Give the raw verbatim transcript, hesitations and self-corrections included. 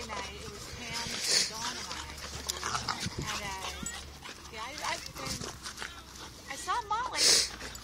and I, it was Pam and Dawn and I. And uh, yeah, I, I've been, I saw Molly